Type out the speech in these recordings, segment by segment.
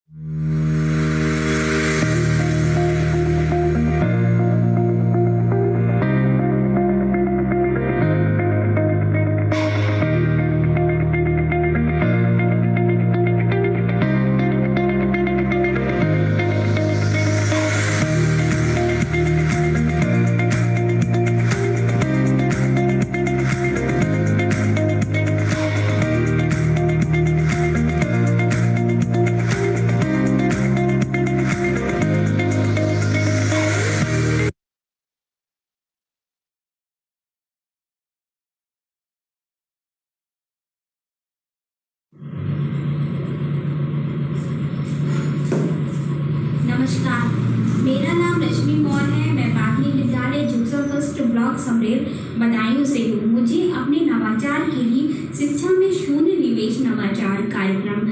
नमस्कार, मेरा नाम रश्मि मौर्य है। मैं प्राथमिक विद्यालय जूसा फर्स्ट ब्लॉक समरेल बदायूं से हूँ। मुझे अपने नवाचार के लिए शिक्षा में शून्य निवेश नवाचार कार्यक्रम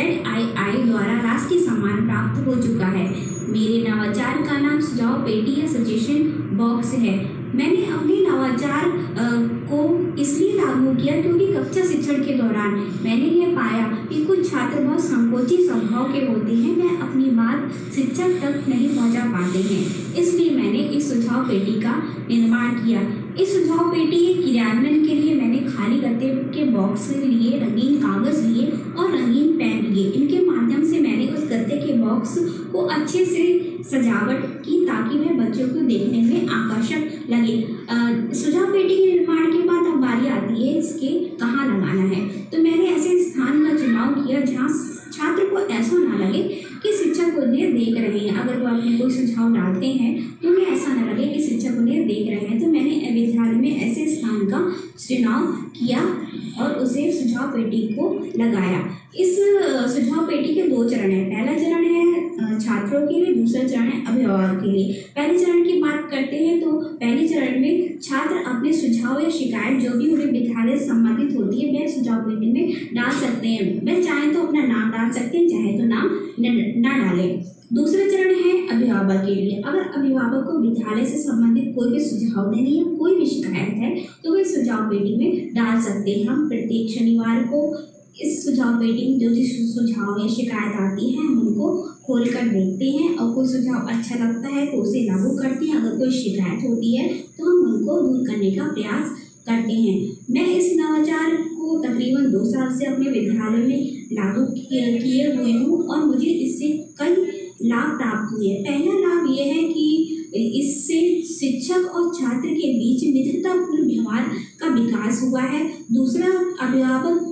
ZII द्वारा राष्ट्रीय सम्मान प्राप्त हो चुका है। मेरे नवाचार का नाम सुझाव पेटी या सजेशन बॉक्स है। मैंने अपने नवाचार को इसलिए लागू किया क्योंकि कक्षा शिक्षण के दौरान मैंने ये पाया कि कुछ छात्र बहुत संकोची स्वभाव के होते हैं। मैं अपनी बात शिक्षक तक नहीं पहुंचा पाते हैं, इसलिए मैंने इस सुझाव पेटी का निर्माण किया। इस सुझाव पेटी के क्रियान्वयन के लिए मैंने खाली गत्ते के बॉक्स लिए, रंगीन कागज लिए और रंगीन पेन लिए। इनके माध्यम से मैंने उस गत्ते के बॉक्स को अच्छे से सजावट की ताकि वह बच्चों को देखने में आकर्षक लगे। सुझाव पेटी के निर्माण के बाद अब बारी आती है इसके कहाँ लगाना है। तो मैंने ऐसे स्थान का चुनाव किया जहाँ छात्र को ऐसा ना लगे कि शिक्षक उन्हें देख रहे हैं। अगर वो अपने कोई सुझाव डालते हैं तो उन्हें ऐसा ना लगे कि शिक्षक उन्हें देख रहे हैं। तो मैंने विद्यालय में ऐसे स्थान का चुनाव किया और उसे सुझाव पेटी को लगाया। इस सुझाव पेटी के 2 चरण हैं। पहला चरण है छात्रों के लिए, दूसरा चरण है अभिभावक के लिए। पहले चरण की बात करते हैं तो पहले चरण में छात्र अपने सुझाव या शिकायत जो भी उन्हें विद्यालय से संबंधित होती है वह सुझाव पेटी में डाल सकते हैं। वह चाहे तो अपना नाम डाल सकते हैं, चाहे तो नाम न डालें। दूसरा चरण है अभिभावक के लिए। अगर अभिभावक को विद्यालय से संबंधित कोई भी सुझाव देनी या कोई भी शिकायत है तो वह सुझाव पेटी में डाल सकते हैं। हम प्रत्येक शनिवार को इस सुझाव पेटी में जो सुझाव या शिकायत आती है हम उनको खोल कर देखते हैं और कोई सुझाव अच्छा लगता है तो उसे लागू करते हैं। अगर कोई शिकायत होती है तो हम उनको दूर करने का प्रयास करते हैं। मैं इस नवाचार को तकरीबन 2 साल से अपने विद्यालय में लागू किए हुए हूँ और मुझे इससे कई लाभ प्राप्त हुए। पहला लाभ यह है कि इससे शिक्षक और छात्र के बीच मित्रतापूर्ण व्यवहार का विकास हुआ है। दूसरा, अभिभावक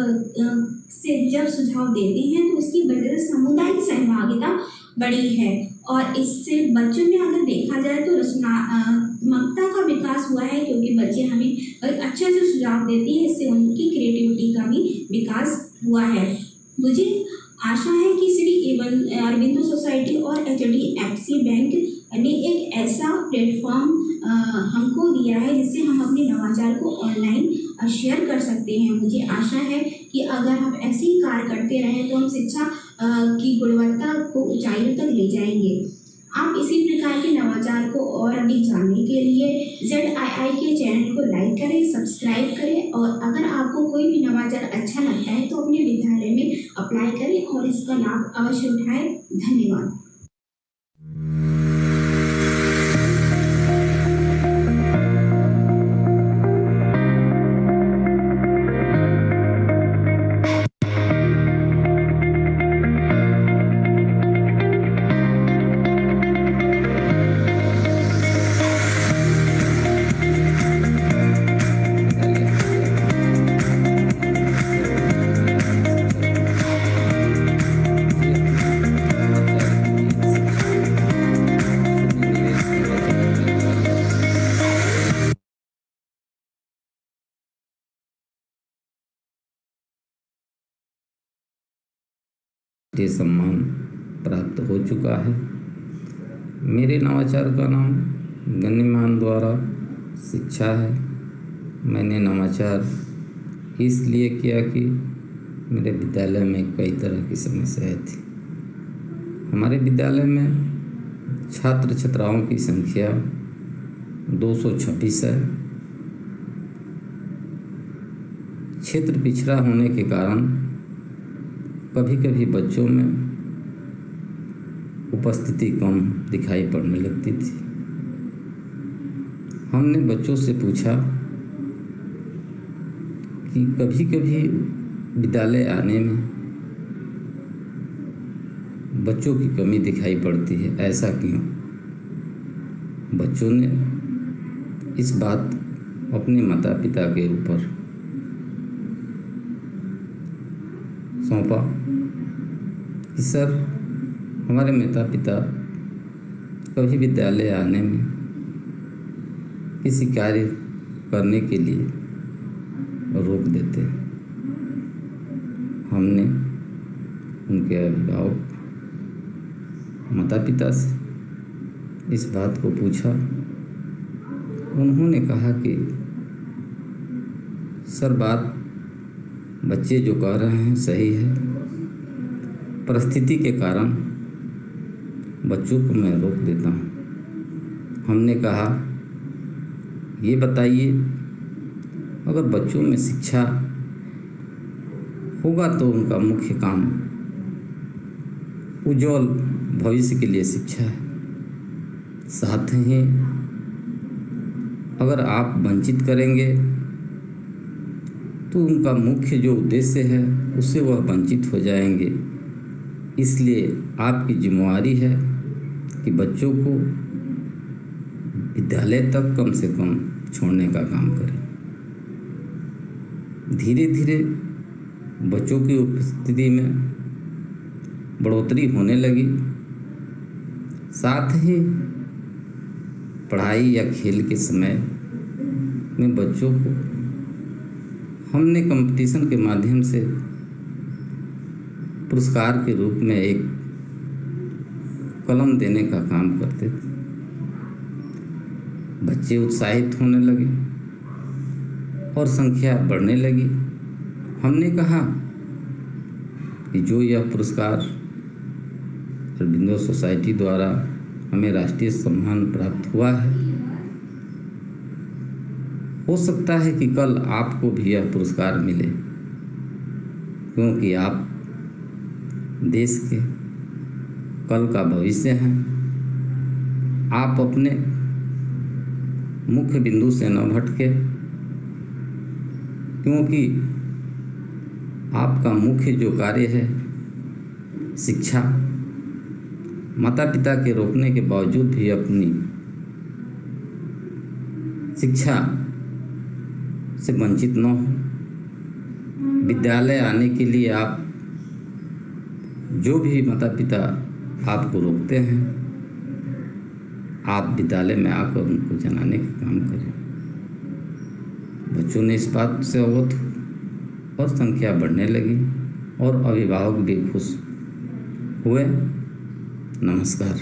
से जब सुझाव देते हैं तो उसकी वजह से सामुदायिक सहभागिता बढ़ी है और इससे बच्चों में अगर देखा जाए तो रचनात्मकता का विकास हुआ है क्योंकि बच्चे हमें अच्छे से सुझाव देते हैं। इससे उनकी क्रिएटिविटी का भी विकास हुआ है। मुझे आशा है कि श्री अरविंदो सोसाइटी और HDFC बैंक ने एक ऐसा प्लेटफॉर्म हमको दिया है जिससे हम अपने नवाचार को ऑनलाइन शेयर कर सकते हैं। मुझे आशा है कि अगर हम ऐसे ही कार्य करते रहें तो हम शिक्षा की गुणवत्ता को ऊंचाइयों तक ले जाएंगे। आप इसी प्रकार के नवाचार को और अधिक जानने के लिए ZII के चैनल को लाइक करें, सब्सक्राइब करें और अगर आपको कोई भी नवाचार अच्छा लगता है तो अपने विद्यालय में अप्लाई करें और इसका लाभ अवश्य उठाएं। धन्यवाद। ये सम्मान प्राप्त हो चुका है। मेरे नवाचार का नाम गण्यमान द्वारा शिक्षा है। मैंने नवाचार इसलिए किया कि मेरे विद्यालय में कई तरह की समस्याएं थी। हमारे विद्यालय में छात्र छात्राओं की संख्या 226 है। क्षेत्र पिछड़ा होने के कारण कभी कभी बच्चों में उपस्थिति कम दिखाई पड़ने लगती थी। हमने बच्चों से पूछा कि कभी कभी विद्यालय आने में बच्चों की कमी दिखाई पड़ती है, ऐसा क्यों? बच्चों ने इस बात अपने माता पिता के ऊपर सौंपा कि सर, हमारे माता पिता कभी विद्यालय आने में किसी कार्य करने के लिए रोक देते हैं। हमने उनके अभिभावक माता पिता से इस बात को पूछा। उन्होंने कहा कि सर, बात बच्चे जो कह रहे हैं सही है, परिस्थिति के कारण बच्चों को मैं रोक देता हूँ। हमने कहा, ये बताइए, अगर बच्चों में शिक्षा होगा तो उनका मुख्य काम उज्ज्वल भविष्य के लिए शिक्षा है। साथ ही अगर आप वंचित करेंगे तो उनका मुख्य जो उद्देश्य है उससे वह वंचित हो जाएंगे। इसलिए आपकी जिम्मेवारी है कि बच्चों को विद्यालय तक कम से कम छोड़ने का काम करें। धीरे धीरे बच्चों की उपस्थिति में बढ़ोतरी होने लगी। साथ ही पढ़ाई या खेल के समय में बच्चों को हमने कंपटीशन के माध्यम से पुरस्कार के रूप में एक कलम देने का काम करते थे। बच्चे उत्साहित होने लगे और संख्या बढ़ने लगी। हमने कहा कि जो यह पुरस्कार अरबिंदो सोसाइटी द्वारा हमें राष्ट्रीय सम्मान प्राप्त हुआ है, हो सकता है कि कल आपको भी यह पुरस्कार मिले, क्योंकि आप देश के कल का भविष्य हैं। आप अपने मुख्य बिंदु से न भटके, क्योंकि आपका मुख्य जो कार्य है शिक्षा, माता पिता के रोकने के बावजूद भी अपनी शिक्षा से वंचित न हो। विद्यालय आने के लिए आप जो भी माता पिता आपको रोकते हैं, आप विद्यालय में आकर उनको जनाने का काम करें। बच्चों ने इस बात से अवगत और संख्या बढ़ने लगी और अभिभावक भी खुश हुए। नमस्कार।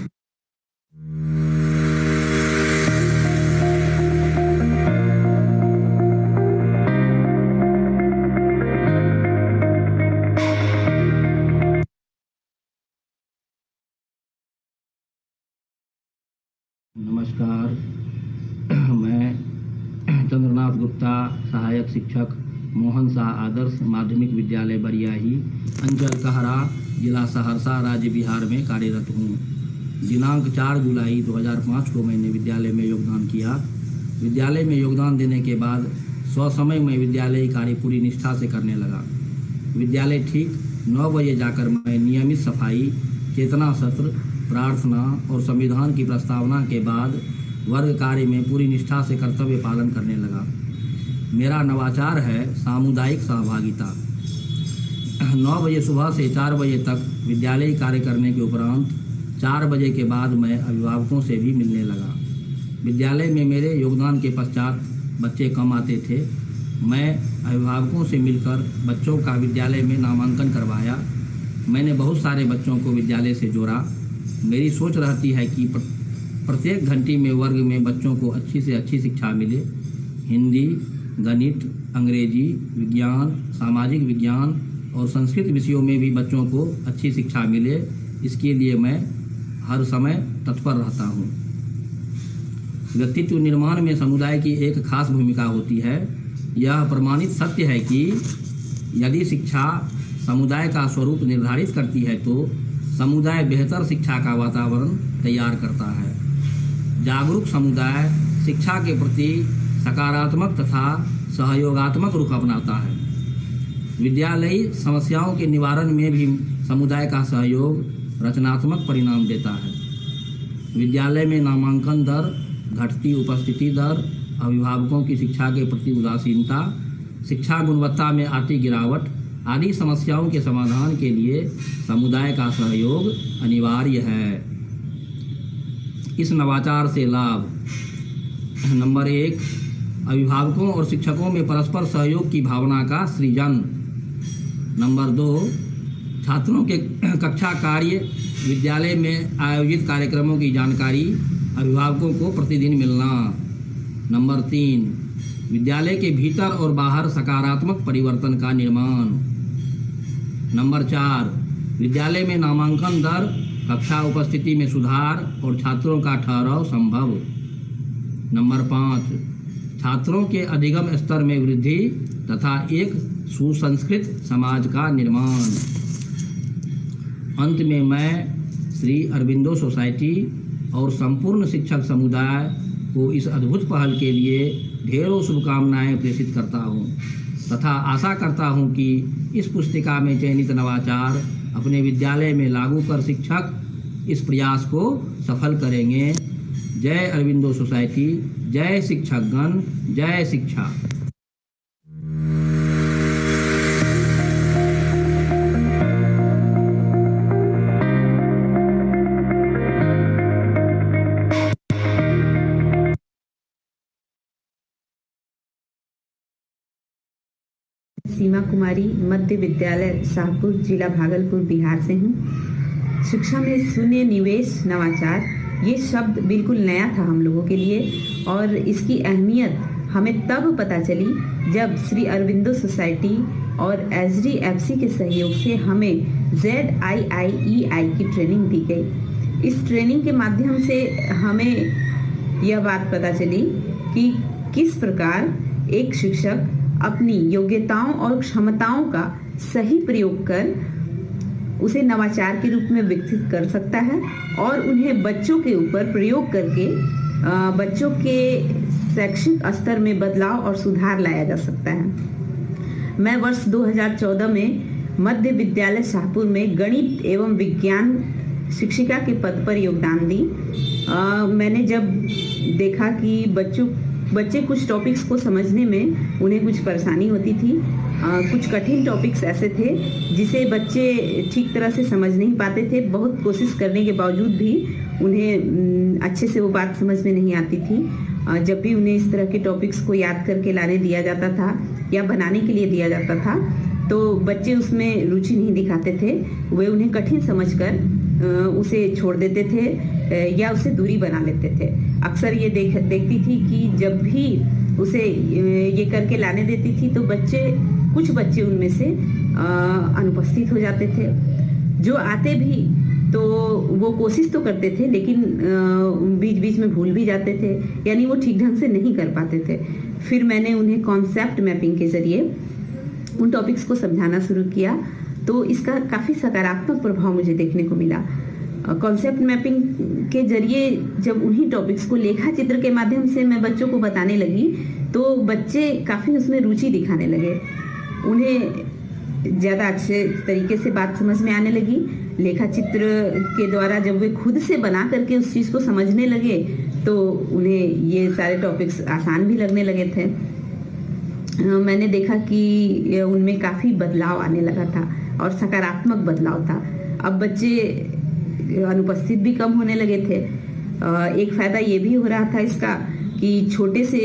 नमस्कार, मैं चंद्रनाथ गुप्ता, सहायक शिक्षक मोहन शाह आदर्श माध्यमिक विद्यालय बरियाही, अंचल कहरा, जिला सहरसा, राज्य बिहार में कार्यरत हूँ। दिनांक 4 जुलाई 2005 को मैंने विद्यालय में योगदान किया। विद्यालय में योगदान देने के बाद स्वसमय में विद्यालय कार्य पूरी निष्ठा से करने लगा। विद्यालय ठीक 9 बजे जाकर मैं नियमित सफाई, चेतना सत्र, प्रार्थना और संविधान की प्रस्तावना के बाद वर्ग कार्य में पूरी निष्ठा से कर्तव्य पालन करने लगा। मेरा नवाचार है सामुदायिक सहभागिता। 9 बजे सुबह से 4 बजे तक विद्यालय कार्य करने के उपरांत 4 बजे के बाद मैं अभिभावकों से भी मिलने लगा। विद्यालय में मेरे योगदान के पश्चात बच्चे कम आते थे। मैं अभिभावकों से मिलकर बच्चों का विद्यालय में नामांकन करवाया। मैंने बहुत सारे बच्चों को विद्यालय से जोड़ा। मेरी सोच रहती है कि प्रत्येक घंटी में वर्ग में बच्चों को अच्छी से अच्छी शिक्षा मिले। हिंदी, गणित, अंग्रेजी, विज्ञान, सामाजिक विज्ञान और संस्कृत विषयों में भी बच्चों को अच्छी शिक्षा मिले। इसके लिए मैं हर समय तत्पर रहता हूँ। व्यक्तित्व निर्माण में समुदाय की एक खास भूमिका होती है। यह प्रमाणित सत्य है कि यदि शिक्षा समुदाय का स्वरूप निर्धारित करती है तो समुदाय बेहतर शिक्षा का वातावरण तैयार करता है। जागरूक समुदाय शिक्षा के प्रति सकारात्मक तथा सहयोगात्मक रुख अपनाता है। विद्यालयी समस्याओं के निवारण में भी समुदाय का सहयोग रचनात्मक परिणाम देता है। विद्यालय में नामांकन दर, घटती उपस्थिति दर, अभिभावकों की शिक्षा के प्रति उदासीनता, शिक्षा गुणवत्ता में आती गिरावट आदि समस्याओं के समाधान के लिए समुदाय का सहयोग अनिवार्य है। इस नवाचार से लाभ: नंबर 1, अभिभावकों और शिक्षकों में परस्पर सहयोग की भावना का सृजन। नंबर 2, छात्रों के कक्षा कार्य, विद्यालय में आयोजित कार्यक्रमों की जानकारी अभिभावकों को प्रतिदिन मिलना। नंबर 3, विद्यालय के भीतर और बाहर सकारात्मक परिवर्तन का निर्माण। नंबर 4, विद्यालय में नामांकन दर, कक्षा उपस्थिति में सुधार और छात्रों का ठहराव संभव। नंबर 5, छात्रों के अधिगम स्तर में वृद्धि तथा एक सुसंस्कृत समाज का निर्माण। अंत में मैं श्री अरबिंदो सोसाइटी और संपूर्ण शिक्षक समुदाय को इस अद्भुत पहल के लिए ढेरों शुभकामनाएं प्रेषित करता हूं तथा आशा करता हूं कि इस पुस्तिका में चयनित नवाचार अपने विद्यालय में लागू कर शिक्षक इस प्रयास को सफल करेंगे। जय अरबिंदो सोसाइटी, जय शिक्षकगण, जय शिक्षा। सीमा कुमारी, मध्य विद्यालय शाहपुर, जिला भागलपुर, बिहार से हूँ। शिक्षा में शून्य निवेश नवाचार, ये शब्द बिल्कुल नया था हम लोगों के लिए और इसकी अहमियत हमें तब पता चली जब श्री अरबिंदो सोसाइटी और HDFC के सहयोग से हमें ZIIEI की ट्रेनिंग दी गई। इस ट्रेनिंग के माध्यम से हमें यह बात पता चली कि किस प्रकार एक शिक्षक अपनी योग्यताओं और क्षमताओं का सही प्रयोग कर उसे नवाचार के रूप में विकसित कर सकता है और उन्हें बच्चों के ऊपर प्रयोग करके बच्चों के शैक्षिक स्तर में बदलाव और सुधार लाया जा सकता है। मैं वर्ष 2014 में मध्य विद्यालय शाहपुर में गणित एवं विज्ञान शिक्षिका के पद पर योगदान दी। मैंने जब देखा कि बच्चे कुछ टॉपिक्स को समझने में उन्हें कुछ परेशानी होती थी, कुछ कठिन टॉपिक्स ऐसे थे जिसे बच्चे ठीक तरह से समझ नहीं पाते थे। बहुत कोशिश करने के बावजूद भी उन्हें अच्छे से वो बात समझ में नहीं आती थी। जब भी उन्हें इस तरह के टॉपिक्स को याद करके लाने दिया जाता था या बनाने के लिए दिया जाता था तो बच्चे उसमें रुचि नहीं दिखाते थे। वे उन्हें कठिन समझकर उसे छोड़ देते थे या उससे दूरी बना लेते थे। अक्सर ये देखती थी कि जब भी उसे ये करके लाने देती थी तो कुछ बच्चे उनमें से अनुपस्थित हो जाते थे। जो आते भी तो वो कोशिश तो करते थे लेकिन बीच बीच में भूल भी जाते थे, यानी वो ठीक ढंग से नहीं कर पाते थे। फिर मैंने उन्हें कॉन्सेप्ट मैपिंग के जरिए उन टॉपिक्स को समझाना शुरू किया तो इसका काफ़ी सकारात्मक प्रभाव मुझे देखने को मिला। कॉन्सेप्ट मैपिंग के जरिए जब उन्हीं टॉपिक्स को लेखा चित्र के माध्यम से मैं बच्चों को बताने लगी तो बच्चे काफ़ी उसमें रुचि दिखाने लगे। उन्हें ज़्यादा अच्छे तरीके से बात समझ में आने लगी। लेखा चित्र के द्वारा जब वे खुद से बना करके उस चीज़ को समझने लगे तो उन्हें ये सारे टॉपिक्स आसान भी लगने लगे थे। मैंने देखा कि उनमें काफ़ी बदलाव आने लगा था और सकारात्मक बदलाव था। अब बच्चे अनुपस्थित भी कम होने लगे थे। एक फ़ायदा ये भी हो रहा था इसका कि छोटे से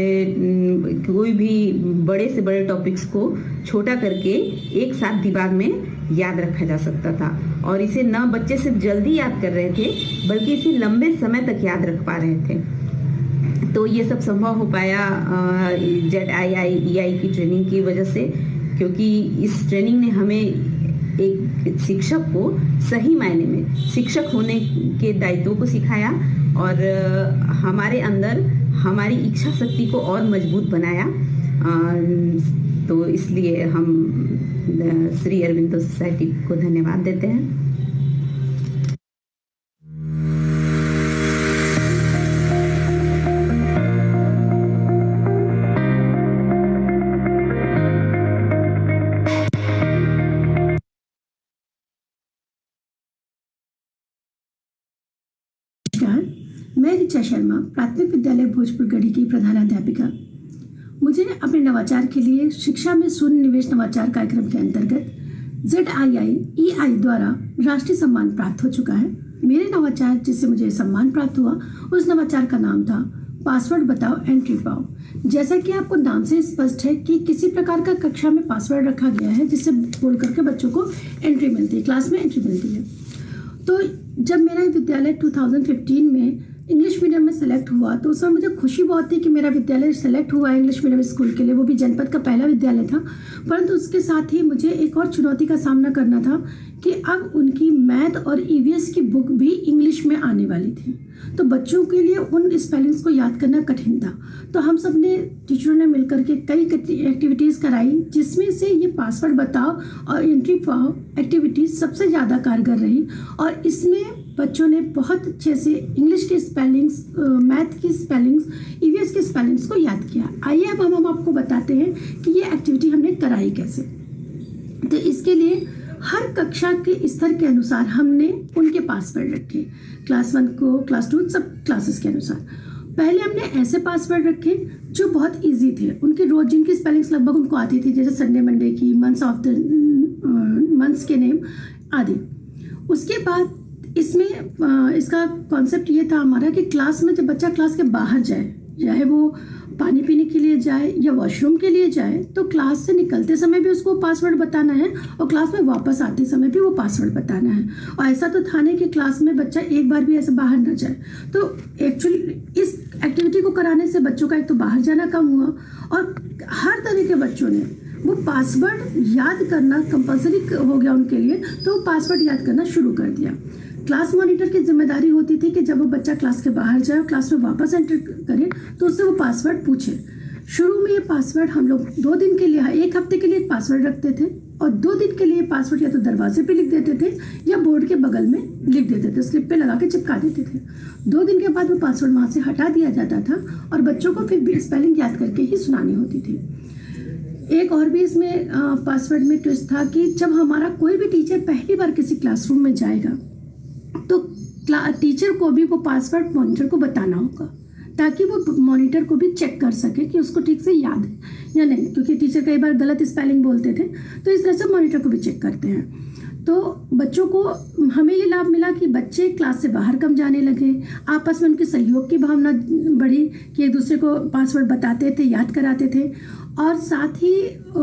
कोई भी बड़े से बड़े टॉपिक्स को छोटा करके एक साथ दिमाग में याद रखा जा सकता था और इसे न बच्चे सिर्फ जल्दी याद कर रहे थे बल्कि इसे लंबे समय तक याद रख पा रहे थे। तो ये सब संभव हो पाया ZIIEI की ट्रेनिंग की वजह से, क्योंकि इस ट्रेनिंग ने हमें एक शिक्षक को सही मायने में शिक्षक होने के दायित्वों को सिखाया और हमारे अंदर हमारी इच्छा शक्ति को और मजबूत बनाया। तो इसलिए हम श्री अरबिंदो सोसाइटी को धन्यवाद देते हैं। नमस्कार, मैं ऋचा शर्मा, प्राथमिक विद्यालय भोजपुरगढ़ी की प्रधानाध्यापिका। मुझे अपने नवाचार के लिए शिक्षा में शून्य निवेश नवाचार कार्यक्रम के अंतर्गत ZII द्वारा राष्ट्रीय सम्मान प्राप्त हो चुका है। मेरे नवाचार जिससे मुझे सम्मान प्राप्त हुआ, उस नवाचार का नाम था पासवर्ड बताओ एंट्री पाओ। जैसा कि आपको नाम से स्पष्ट है कि किसी प्रकार का कक्षा में पासवर्ड रखा गया है जिससे बोल करके बच्चों को एंट्री मिलती है, क्लास में एंट्री मिलती है। तो जब मेरा विद्यालय 2015 में इंग्लिश मीडियम में सेलेक्ट हुआ तो उसमें मुझे खुशी बहुत थी कि मेरा विद्यालय सेलेक्ट हुआ है इंग्लिश मीडियम स्कूल के लिए, वो भी जनपद का पहला विद्यालय था। परंतु उसके साथ ही मुझे एक और चुनौती का सामना करना था कि अब उनकी मैथ और EVS की बुक भी इंग्लिश में आने वाली थी, तो बच्चों के लिए उन स्पेलिंग्स को याद करना कठिन था। तो हम सब ने टीचरों ने मिलकर के कई एक्टिविटीज़ कराई, जिसमें से ये पासवर्ड बताओ और एंट्री पाओ एक्टिविटीज़ सबसे ज़्यादा कारगर रही। और इसमें बच्चों ने बहुत अच्छे से इंग्लिश की स्पेलिंग्स, मैथ की स्पेलिंग्स, EVS की स्पेलिंग्स को याद किया। आइए अब हम आपको बताते हैं कि ये एक्टिविटी हमने कराई कैसे। तो इसके लिए हर कक्षा के स्तर के अनुसार हमने उनके पासवर्ड रखे, क्लास 1 को, क्लास 2, सब क्लासेस के अनुसार। पहले हमने ऐसे पासवर्ड रखे जो बहुत इजी थे, उनके रोज जिनकी स्पेलिंग्स लगभग उनको आती थी, जैसे संडे मंडे की, मंथ्स के नेम आदि। उसके बाद इसमें इसका कॉन्सेप्ट ये था हमारा कि क्लास में जब बच्चा क्लास के बाहर जाए, चाहे वो पानी पीने के लिए जाए या वॉशरूम के लिए जाए, तो क्लास से निकलते समय भी उसको पासवर्ड बताना है और क्लास में वापस आते समय भी वो पासवर्ड बताना है। और ऐसा तो था नहीं कि क्लास में बच्चा एक बार भी ऐसे बाहर ना जाए। तो एक्चुअली इस एक्टिविटी को कराने से बच्चों का एक तो बाहर जाना कम हुआ और हर तरह के बच्चों ने वो पासवर्ड याद करना कंपल्सरी हो गया उनके लिए, तो वो पासवर्ड याद करना शुरू कर दिया। क्लास मॉनिटर की जिम्मेदारी होती थी कि जब वो बच्चा क्लास के बाहर जाए और क्लास में वापस एंटर करे तो उससे वो पासवर्ड पूछे। शुरू में ये पासवर्ड हम लोग 2 दिन के लिए, 1 हफ्ते के लिए एक पासवर्ड रखते थे और 2 दिन के लिए पासवर्ड या तो दरवाजे पे लिख देते थे या बोर्ड के बगल में लिख देते थे, स्लिप पे लगा के चिपका देते थे। 2 दिन के बाद वो पासवर्ड वहाँ से हटा दिया जाता था और बच्चों को फिर स्पेलिंग याद करके ही सुनानी होती थी। एक और भी इसमें पासवर्ड में ट्विस्ट था कि जब हमारा कोई भी टीचर पहली बार किसी क्लासरूम में जाएगा तो टीचर को भी वो पासवर्ड मॉनिटर को बताना होगा, ताकि वो मॉनिटर को भी चेक कर सके कि उसको ठीक से याद है या नहीं, क्योंकि टीचर कई बार गलत स्पेलिंग बोलते थे, तो इस तरह से मॉनिटर को भी चेक करते हैं। तो बच्चों को हमें ये लाभ मिला कि बच्चे क्लास से बाहर कम जाने लगे, आपस में उनके सहयोग की भावना बढ़ी कि एक दूसरे को पासवर्ड बताते थे, याद कराते थे। और साथ ही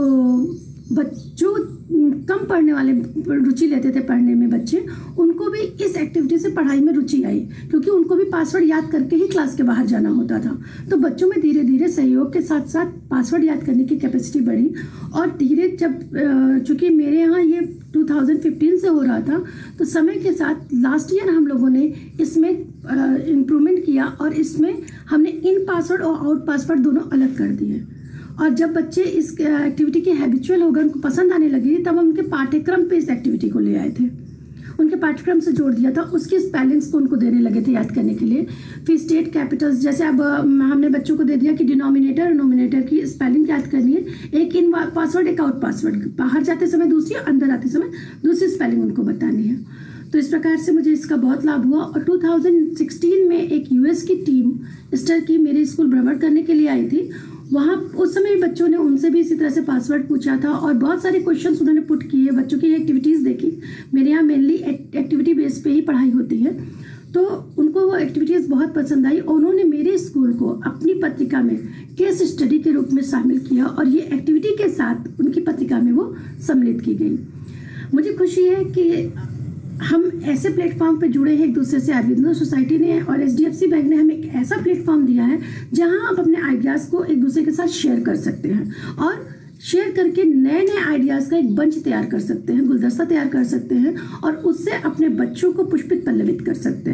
बच्चों कम पढ़ने वाले, रुचि लेते थे पढ़ने में बच्चे, उनको भी इस एक्टिविटी से पढ़ाई में रुचि आई, क्योंकि उनको भी पासवर्ड याद करके ही क्लास के बाहर जाना होता था। तो बच्चों में धीरे धीरे सहयोग के साथ साथ पासवर्ड याद करने की कैपेसिटी बढ़ी। और धीरे जब चूँकि मेरे यहाँ ये 2015 से हो रहा था, तो समय के साथ लास्ट ईयर हम लोगों ने इसमें इम्प्रूवमेंट किया और इसमें हमने इन पासवर्ड और आउट पासवर्ड दोनों अलग कर दिए। और जब बच्चे इस एक्टिविटी के हैबिचुअल हो गए, उनको पसंद आने लगी, तब हम उनके पाठ्यक्रम पे इस एक्टिविटी को ले आए थे, उनके पाठ्यक्रम से जोड़ दिया था, उसकी स्पेलिंग्स को उनको देने लगे थे याद करने के लिए। फिर स्टेट कैपिटल्स, जैसे अब हमने बच्चों को दे दिया कि डिनोमिनेटर और नोमिनेटर की स्पेलिंग याद करनी है, एक इन पासवर्ड एक आउट पासवर्ड, बाहर जाते समय दूसरी, अंदर आते समय दूसरी स्पेलिंग उनको बतानी है। तो इस प्रकार से मुझे इसका बहुत लाभ हुआ। और 2016 में एक US की टीम स्टर की मेरे स्कूल भ्रमण करने के लिए आई थी। वहाँ उस समय बच्चों ने उनसे भी इसी तरह से पासवर्ड पूछा था और बहुत सारे क्वेश्चंस उन्होंने पुट किए, बच्चों की एक्टिविटीज़ देखी। मेरे यहाँ मेनली एक्टिविटी बेस पे ही पढ़ाई होती है, तो उनको वो एक्टिविटीज़ बहुत पसंद आई और उन्होंने मेरे स्कूल को अपनी पत्रिका में केस स्टडी के रूप में शामिल किया और ये एक्टिविटी के साथ उनकी पत्रिका में वो सम्मिलित की गई। मुझे खुशी है कि हम ऐसे प्लेटफॉर्म पे जुड़े हैं एक दूसरे से। अरविंदो सोसाइटी ने और HDFC बैंक ने हमें एक ऐसा प्लेटफॉर्म दिया है जहां आप अपने आइडियाज़ को एक दूसरे के साथ शेयर कर सकते हैं और शेयर करके नए नए आइडियाज़ का एक बंच तैयार कर सकते हैं, गुलदस्ता तैयार कर सकते हैं और उससे अपने बच्चों को पुष्पित पल्लवित कर सकते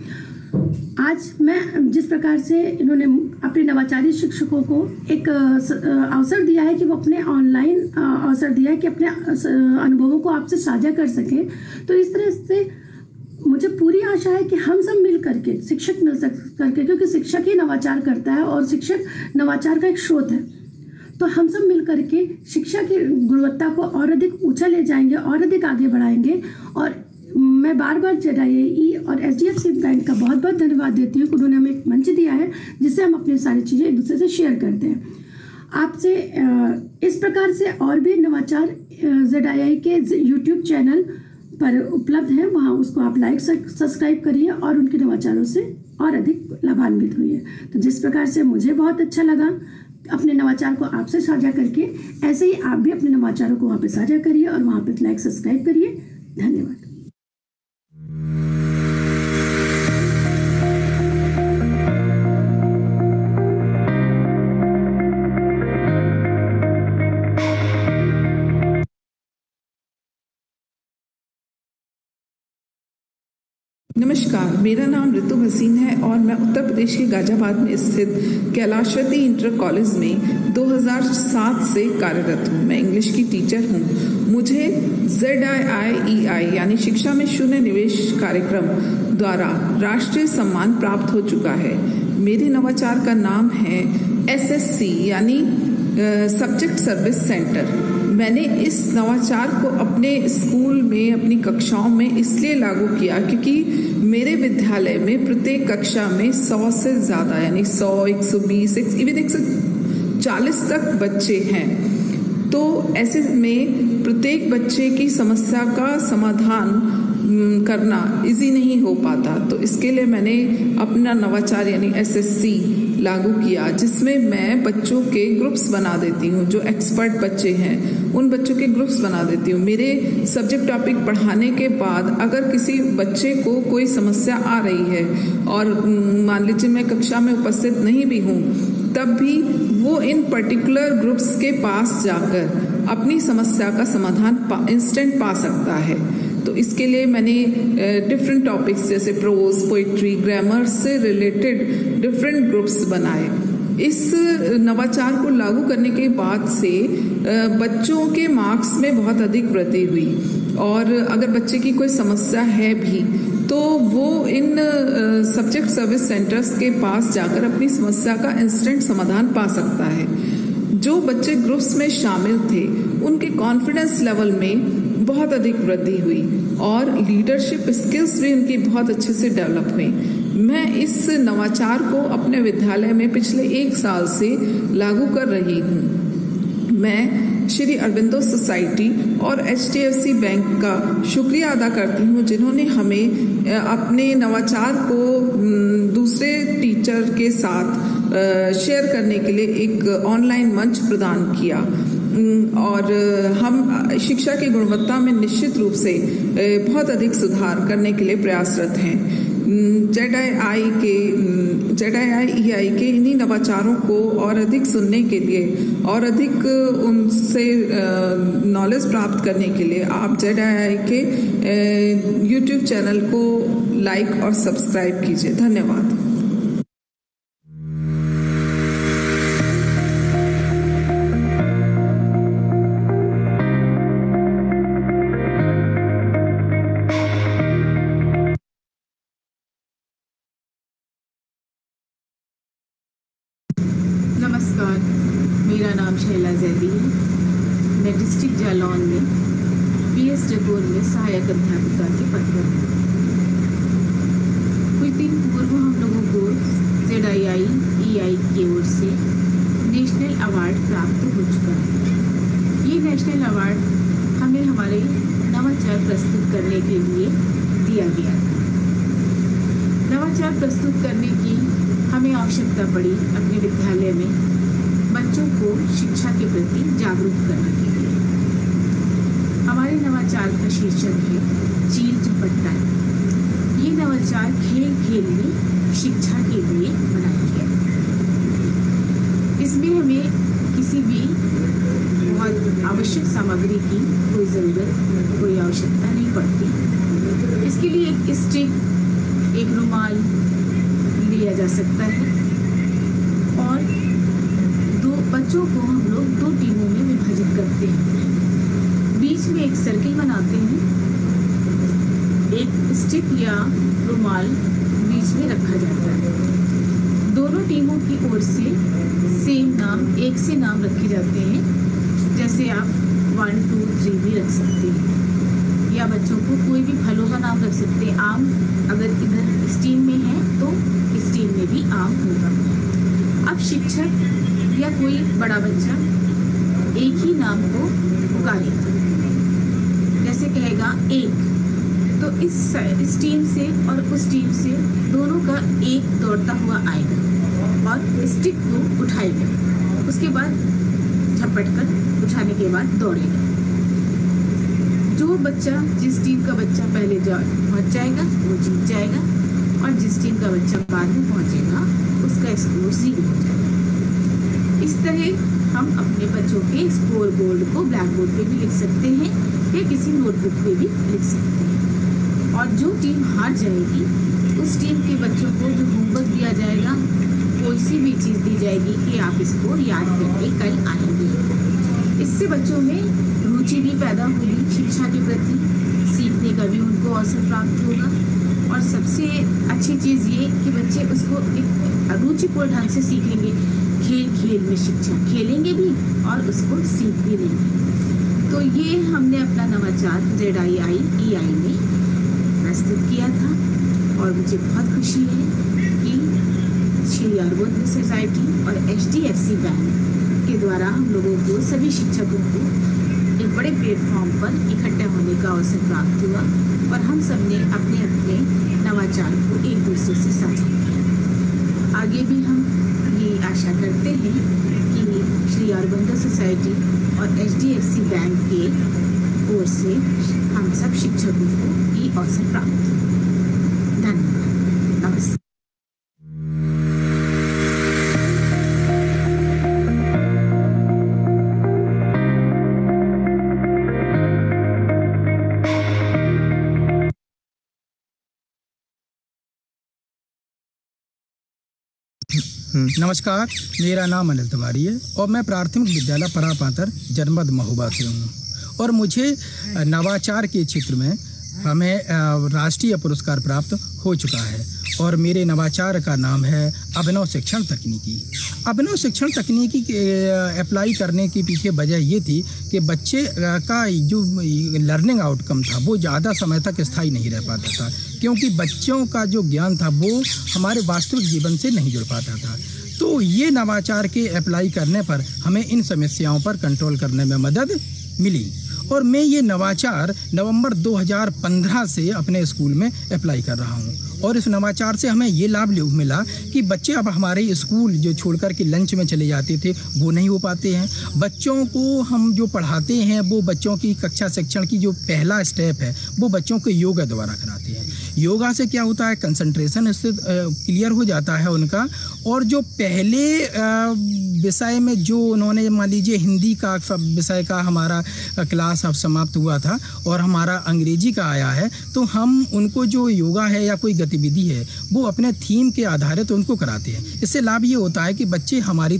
हैं। आज मैं जिस प्रकार से इन्होंने अपने नवाचारी शिक्षकों को एक अवसर दिया है कि वो अपने ऑनलाइन अवसर दिया है कि अपने अनुभवों को आपसे साझा कर सकें, तो इस तरह से मुझे पूरी आशा है कि हम सब मिल करके, शिक्षक मिल करके, क्योंकि शिक्षक ही नवाचार करता है और शिक्षक नवाचार का एक स्रोत है, तो हम सब मिल करके शिक्षा की गुणवत्ता को और अधिक ऊंचा ले जाएंगे और अधिक आगे बढ़ाएंगे। और मैं बार बार ZII और HDFC बैंक का बहुत बहुत धन्यवाद देती हूँ कि उन्होंने हमें एक मंच दिया है जिससे हम अपनी सारी चीज़ें एक दूसरे से शेयर करते हैं। आपसे इस प्रकार से और भी नवाचार ZII के YouTube चैनल पर उपलब्ध है, वहाँ उसको आप लाइक सब्सक्राइब करिए और उनके नवाचारों से और अधिक लाभान्वित हुई है। तो जिस प्रकार से मुझे बहुत अच्छा लगा अपने नवाचार को आपसे साझा करके, ऐसे ही आप भी अपने नवाचारों को वहाँ पे साझा करिए और वहाँ पे लाइक सब्सक्राइब करिए। धन्यवाद। नमस्कार, मेरा नाम ऋतु भसीन है और मैं उत्तर प्रदेश के गाजियाबाद में स्थित कैलाशवती इंटर कॉलेज में 2007 से कार्यरत हूँ। मैं इंग्लिश की टीचर हूँ। मुझे ZII यानी शिक्षा में शून्य निवेश कार्यक्रम द्वारा राष्ट्रीय सम्मान प्राप्त हो चुका है। मेरे नवाचार का नाम है SSC यानी सब्जेक्ट सर्विस सेंटर। मैंने इस नवाचार को अपने स्कूल में अपनी कक्षाओं में इसलिए लागू किया क्योंकि मेरे विद्यालय में प्रत्येक कक्षा में 100 से ज़्यादा यानी 100, 120, इवन 140 तक बच्चे हैं। तो ऐसे में प्रत्येक बच्चे की समस्या का समाधान करना इजी नहीं हो पाता। तो इसके लिए मैंने अपना नवाचार यानी SSC लागू किया, जिसमें मैं बच्चों के ग्रुप्स बना देती हूँ। जो एक्सपर्ट बच्चे हैं उन बच्चों के ग्रुप्स बना देती हूँ। मेरे सब्जेक्ट टॉपिक पढ़ाने के बाद अगर किसी बच्चे को कोई समस्या आ रही है और मान लीजिए मैं कक्षा में उपस्थित नहीं भी हूँ, तब भी वो इन पर्टिकुलर ग्रुप्स के पास जाकर अपनी समस्या का समाधान इंस्टेंट पा सकता है। तो इसके लिए मैंने डिफरेंट टॉपिक्स जैसे प्रोज, पोइट्री, ग्रामर से रिलेटेड डिफरेंट ग्रुप्स बनाए। इस नवाचार को लागू करने के बाद से बच्चों के मार्क्स में बहुत अधिक वृद्धि हुई और अगर बच्चे की कोई समस्या है भी तो वो इन सब्जेक्ट सर्विस सेंटर्स के पास जाकर अपनी समस्या का इंस्टेंट समाधान पा सकता है। जो बच्चे ग्रुप्स में शामिल थे उनके कॉन्फिडेंस लेवल में बहुत अधिक वृद्धि हुई और लीडरशिप स्किल्स भी उनकी बहुत अच्छे से डेवलप हुई। मैं इस नवाचार को अपने विद्यालय में पिछले 1 साल से लागू कर रही हूँ। मैं श्री अरबिंदो सोसाइटी और HDFC बैंक का शुक्रिया अदा करती हूँ जिन्होंने हमें अपने नवाचार को दूसरे टीचर के साथ शेयर करने के लिए एक ऑनलाइन मंच प्रदान किया और हम शिक्षा की गुणवत्ता में निश्चित रूप से बहुत अधिक सुधार करने के लिए प्रयासरत हैं। ZII के इन्हीं नवाचारों को और अधिक सुनने के लिए और अधिक उनसे नॉलेज प्राप्त करने के लिए आप ZII के YouTube चैनल को लाइक और सब्सक्राइब कीजिए। धन्यवाद। नमस्कार, मेरा नाम शैला जैदी है। मैं डिस्ट्रिक्ट जालौन में PS डगोर में सहायक अध्यापिका के पद पर हूँ। कुछ दिन पूर्व हम लोगों को ZII की ओर से नेशनल अवार्ड प्राप्त हो चुका है। ये नेशनल अवार्ड हमें हमारे नवाचार प्रस्तुत करने के लिए दिया गया था। नवाचार प्रस्तुत करने की हमें आवश्यकता पड़ी अपने विद्यालय में बच्चों को शिक्षा के प्रति जागरूक करने के लिए। हमारे नवाचार का शीर्षक है चील झपट्टा। ये नवाचार खेल खेल में शिक्षा के लिए बनाया गया। इसमें हमें किसी भी बहुत आवश्यक सामग्री की कोई ज़रूरत, कोई आवश्यकता नहीं पड़ती। इसके लिए एक स्टिक, एक रुमाल लिया जा सकता है और बच्चों को हम लोग 2 टीमों में विभाजित करते हैं। बीच में एक सर्किल बनाते हैं, एक स्टिक या रुमाल बीच में रखा जाता है। दोनों टीमों की ओर से सेम नाम, एक से नाम रखे जाते हैं। जैसे आप 1, 2, 3 भी रख सकते हैं। या बच्चों को कोई भी फलों का नाम रख सकते हैं। आम अगर इधर स्टीम में है तो स्टीम में भी आम होगा। अब शिक्षक या कोई बड़ा बच्चा एक ही नाम को पुकारेगा, जैसे कहेगा एक, तो इस टीम से और उस टीम से दोनों का एक दौड़ता हुआ आएगा और स्टिक को उठाएगा। उसके बाद झपट कर उठाने के बाद दौड़ेगा। जो बच्चा, जिस टीम का बच्चा पहले पहुंच जाएगा वो जीत जाएगा, और जिस टीम का बच्चा बाद में पहुंचेगा उसका स्कोर 0 हो जाएगा। इस तरह हम अपने बच्चों के स्कोर बोर्ड को ब्लैक बोर्ड पे भी लिख सकते हैं या किसी नोटबुक पे भी लिख सकते हैं। और जो टीम हार जाएगी उस टीम के बच्चों को जो होमवर्क दिया जाएगा, कोई सी भी चीज़ दी जाएगी कि आप इसको याद करके कल आएंगे। इससे बच्चों में रुचि भी पैदा होगी शिक्षा के प्रति, सीखने का भी उनको अवसर प्राप्त होगा। और सबसे अच्छी चीज़ ये कि बच्चे उसको एक रुचिपूर्ण ढंग से सीखेंगे। खेल खेल में शिक्षा, खेलेंगे भी और उसको सीख भी लेंगे। तो ये हमने अपना नवाचार ZII में प्रस्तुत किया था, और मुझे बहुत खुशी है कि श्री अरविंद सोसाइटी और HDFC बैंक के द्वारा हम लोगों को, सभी शिक्षकों को एक बड़े प्लेटफॉर्म पर इकट्ठा होने का अवसर प्राप्त हुआ, और हम सब ने अपने अपने नवाचार को एक दूसरे से साझा किया। आगे भी हम ये आशा करते हैं कि श्री अरविंद सोसाइटी और HDFC बैंक के ओर से हम सब शिक्षकों को ये अवसर प्राप्त हो। धन्यवाद। नमस्ते। नमस्कार, मेरा नाम अनिल तिवारी है और मैं प्राथमिक विद्यालय परापातर जनपद महोबा से हूँ। और मुझे नवाचार के क्षेत्र में हमें राष्ट्रीय पुरस्कार प्राप्त हो चुका है, और मेरे नवाचार का नाम है अभिनव शिक्षण तकनीकी। अभिनव शिक्षण तकनीकी के अप्लाई करने के पीछे वजह ये थी कि बच्चे का जो लर्निंग आउटकम था वो ज़्यादा समय तक स्थायी नहीं रह पाता था, क्योंकि बच्चों का जो ज्ञान था वो हमारे वास्तविक जीवन से नहीं जुड़ पाता था। तो ये नवाचार के अप्लाई करने पर हमें इन समस्याओं पर कंट्रोल करने में मदद मिली, और मैं ये नवाचार नवंबर 2015 से अपने स्कूल में अप्लाई कर रहा हूँ। और इस नवाचार से हमें ये लाभ मिला कि बच्चे अब हमारे स्कूल जो छोड़कर के लंच में चले जाते थे वो नहीं हो पाते हैं। बच्चों को हम जो पढ़ाते हैं वो बच्चों की कक्षा शिक्षण की जो पहला स्टेप है वो बच्चों को योगा द्वारा कराते हैं। योगा से क्या होता है, कंसंट्रेशन इससे क्लियर हो जाता है उनका, और जो पहले विषय में जो उन्होंने मान लीजिए हिंदी का विषय का हमारा क्लास अब समाप्त हुआ था और हमारा अंग्रेजी का आया है, तो हम उनको जो योगा है या कोई गतिविधि है वो अपने थीम के आधारित उनको कराते हैं। इससे लाभ ये होता है कि बच्चे हमारी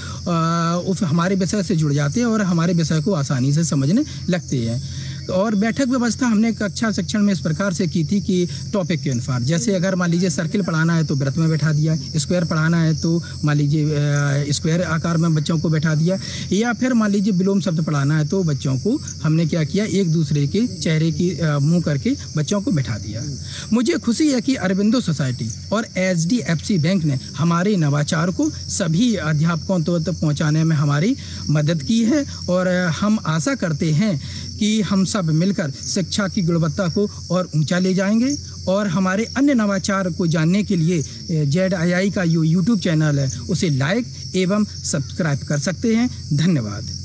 तरफ हमारे विषय से जुड़ जाते हैं और हमारे विषय को आसानी से समझने लगते हैं। और बैठक व्यवस्था हमने कक्षा शिक्षण में इस प्रकार से की थी कि टॉपिक के अनुसार, जैसे अगर मान लीजिए सर्किल पढ़ाना है तो वृत्त में बैठा दिया, स्क्वायर पढ़ाना है तो मान लीजिए स्क्वायर आकार में बच्चों को बैठा दिया, या फिर मान लीजिए विलोम शब्द पढ़ाना है तो बच्चों को हमने क्या किया, एक दूसरे के चेहरे की मुँह करके बच्चों को बैठा दिया। मुझे खुशी है कि अरविंदो सोसाइटी और HDFC बैंक ने हमारे नवाचार को सभी अध्यापकों तक पहुँचाने में हमारी मदद की है, और हम आशा करते हैं कि हम सब मिलकर शिक्षा की गुणवत्ता को और ऊंचा ले जाएंगे। और हमारे अन्य नवाचार को जानने के लिए ZII का जो YouTube चैनल है उसे लाइक एवं सब्सक्राइब कर सकते हैं। धन्यवाद।